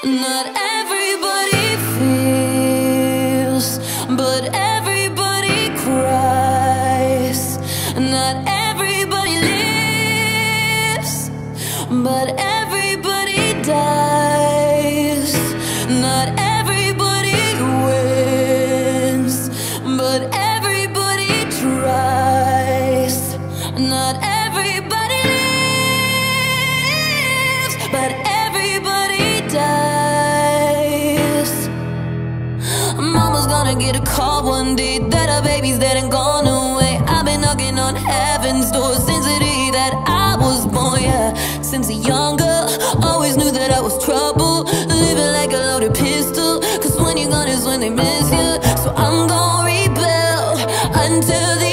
Not everybody feels, but everybody cries. Not everybody lives, but everybody dies. Not everybody wins, but everybody tries. Not everybody lives, but everybody dies. Mama's gonna get a call one day that her baby's dead and gone away. I've been knocking on heaven's door since the day that I was born, yeah. Since a young girl, always knew that I was trouble, living like a loaded pistol. Cause when you're gone is when they miss you. So I'm gonna rebel until